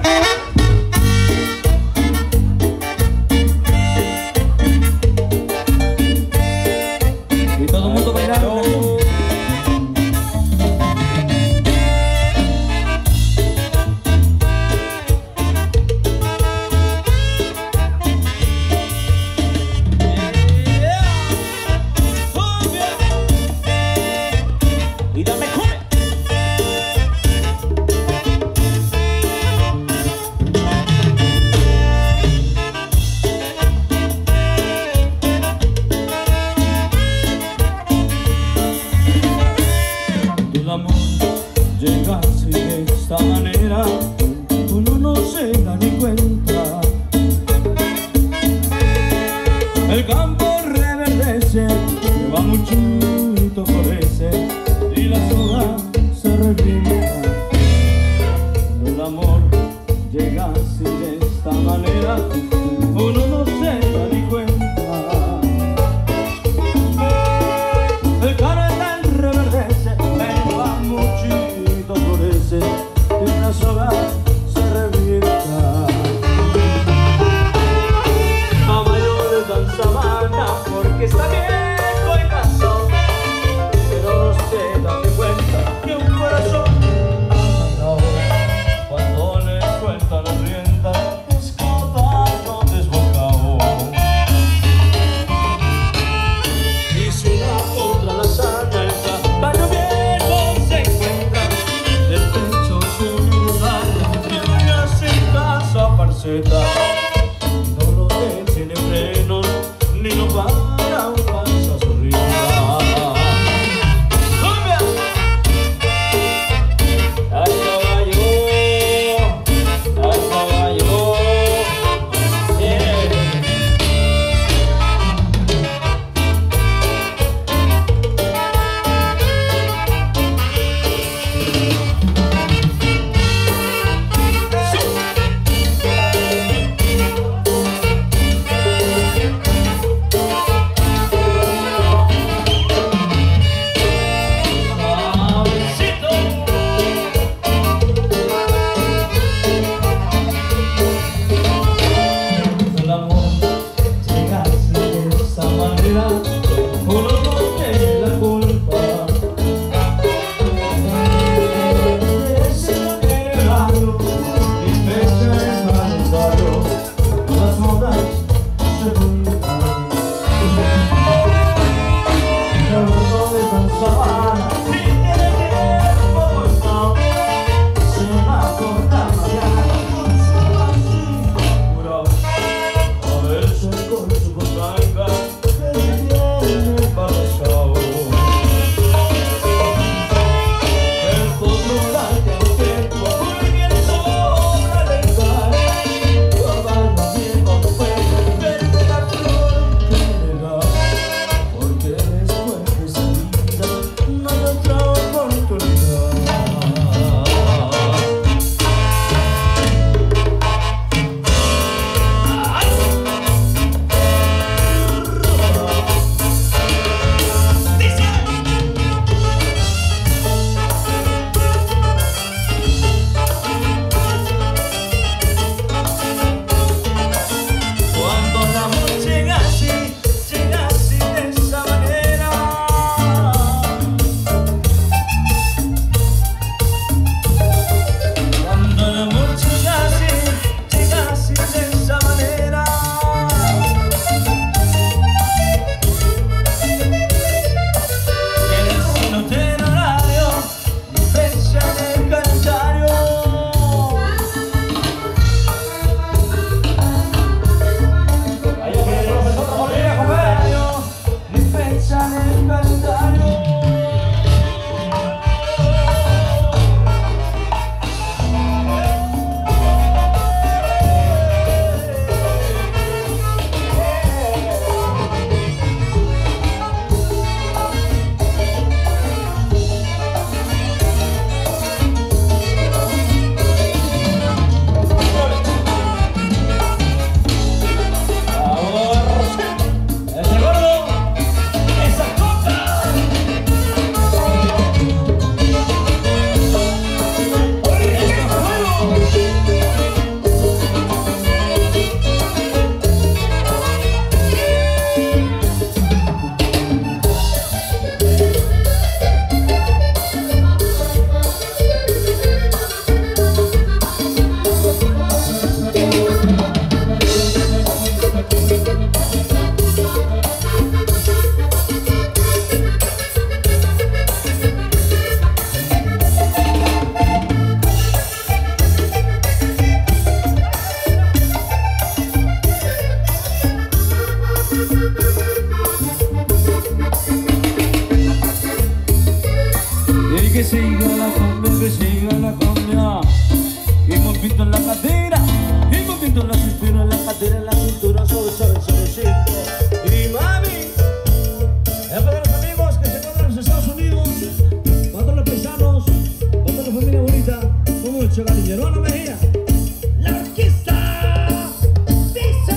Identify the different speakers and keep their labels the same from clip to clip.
Speaker 1: Y todo el mundo bailando. Y dame come. El amor llega así de esta manera, uno no se da ni cuenta. El campo reverdece, va muchito florece y la soga se revienta. El amor llega así de esta manera, uno no se da ni cuenta. El cartel reverdece, va muchito florece y la soga se revienta. A mayores dan sabana porque está viejo y cansado, pero no se dan de cuenta que un corazón amarrado, cuando le suelta las riendas, es caballo desbocado. Y si una otra la sana, el caballo viejo se encuentra del techo sin lugar, y le hace caso a parceta. No lo detiene frenos, ni lo para un paso a su ritmo. ¡Cumbia! ¡Al caballo! ¡Al caballo! ¡Yeah! chiquito en la cadera y moviendo la cintura, la cadera, la cintura, suavecito. Y mami, es para los amigos que se encuentran en los Estados Unidos, para todos los paisanos, para toda la familia bonita, con mucho cariño. Hermano Mejía, la orquesta dice.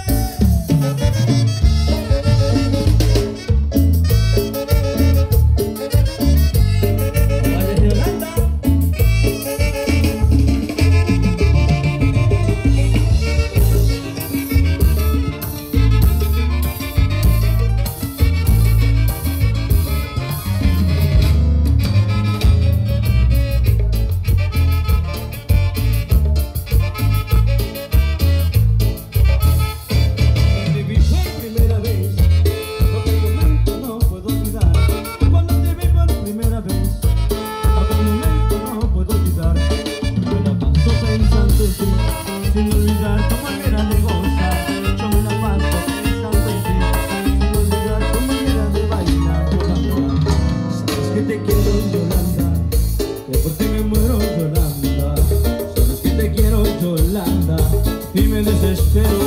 Speaker 1: Sin olvidar tu manera de gozar, yo me la paso pensando en ti. Sin olvidar tu manera de bailar, Yolanda. Sabes que te quiero, Yolanda, que por ti me muero, Yolanda. Sabes que te quiero, Yolanda, y me desespero.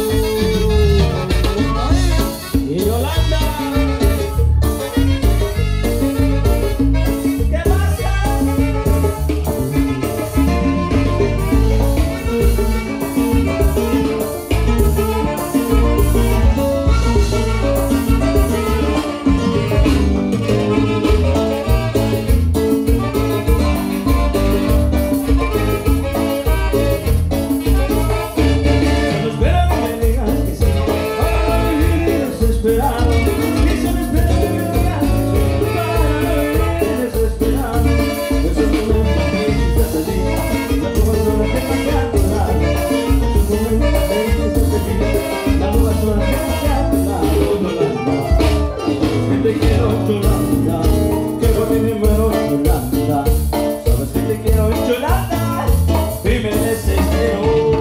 Speaker 1: Y Yolanda, te quiero, Yolanda, que por ti me muero, Yolanda. Sabes que te quiero, Yolanda, y me desespero.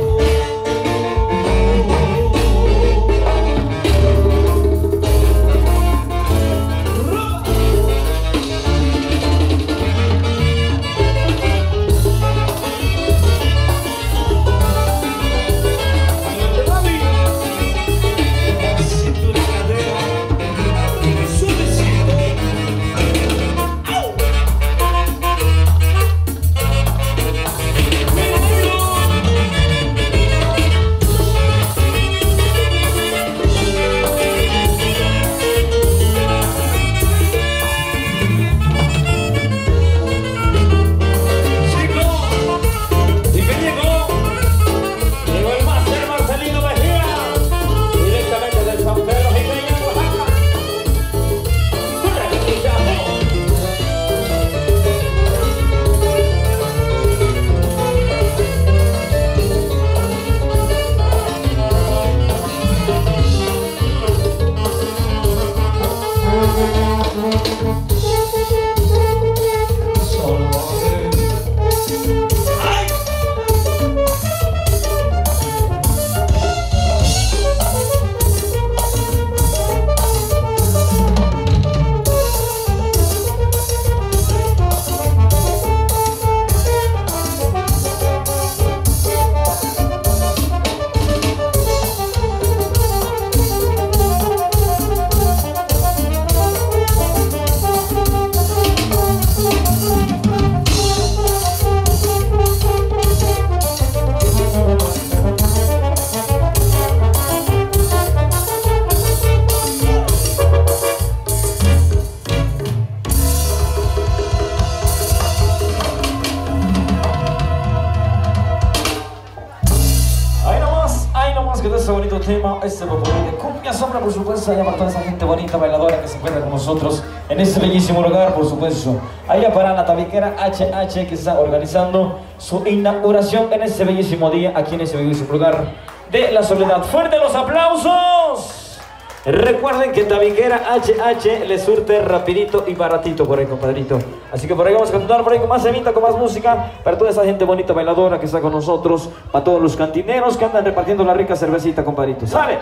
Speaker 1: Este bonito tema, este popurrí de cumbia sombra, por supuesto, allá para toda esa gente bonita, bailadora que se encuentra con nosotros en este bellísimo lugar, por supuesto. Allá para la tabiquera HH que está organizando su inauguración en este bellísimo día, aquí en este bellísimo lugar de la Soledad. ¡Fuerte los aplausos! Recuerden que tabiquera HH le surte rapidito y baratito por ahí, compadrito. Así que por ahí vamos a continuar por ahí con más evita, con más música, para toda esa gente bonita bailadora que está con nosotros, para todos los cantineros que andan repartiendo la rica cervecita, compadrito. ¡Sale!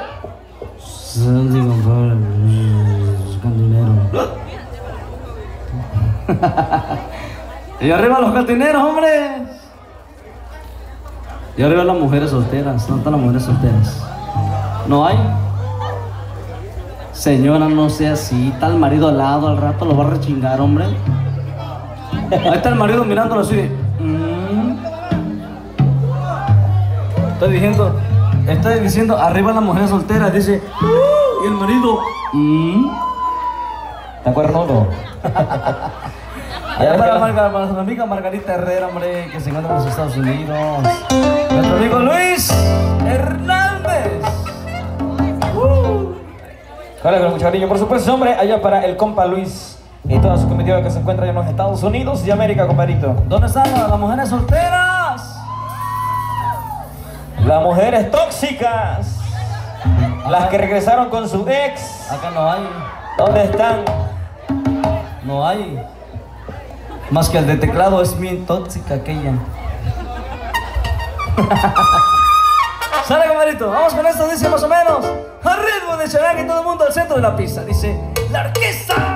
Speaker 2: Salud, compadre, los cantineros. Y arriba los cantineros, hombre. Y arriba las mujeres solteras. ¿Dónde están las mujeres solteras? ¿No hay? Señora, no sea así. Está el marido al lado, al rato lo va a rechingar, hombre. Ahí está el marido mirándolo así. Estoy diciendo, arriba las mujeres solteras, dice, y el marido,
Speaker 3: ¿Está cuernudo?
Speaker 2: allá para nuestra amiga Margarita Herrera, hombre, que se encuentra en los Estados Unidos. Nuestro amigo Luis Hernández.
Speaker 3: Hola, con mucho cariño, por supuesto, hombre, allá para el compa Luis y toda su comitiva que se encuentra allá en los Estados Unidos de América, compadrito.
Speaker 2: ¿Dónde están las mujeres solteras?
Speaker 3: Las mujeres tóxicas, las que regresaron con su ex.
Speaker 2: Acá no hay.
Speaker 3: ¿Dónde están?
Speaker 2: No hay. Más que el de teclado, es bien tóxica aquella. Sale, camarito, vamos con esto, dice más o menos. A ritmo de Charango y todo el mundo al centro de la pista. Dice, la orquesta.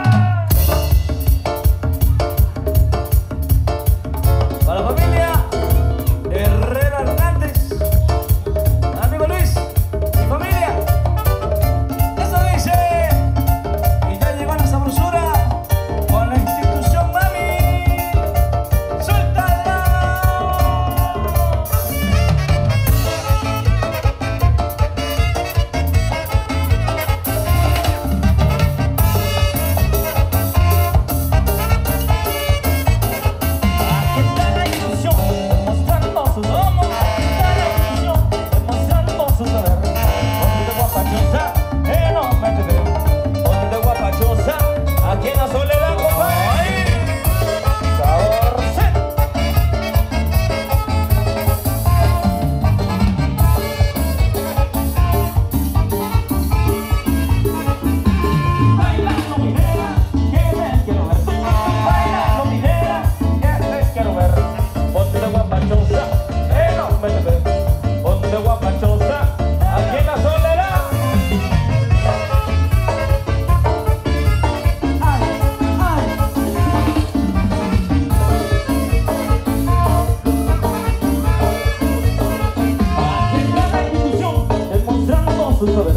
Speaker 2: Para la familia Herrera Hernández, amigo Luis y familia. Eso dice. Y ya llegó la sabrosura con la institución Mami. ¡Suéltala!
Speaker 3: Demostrando su saber.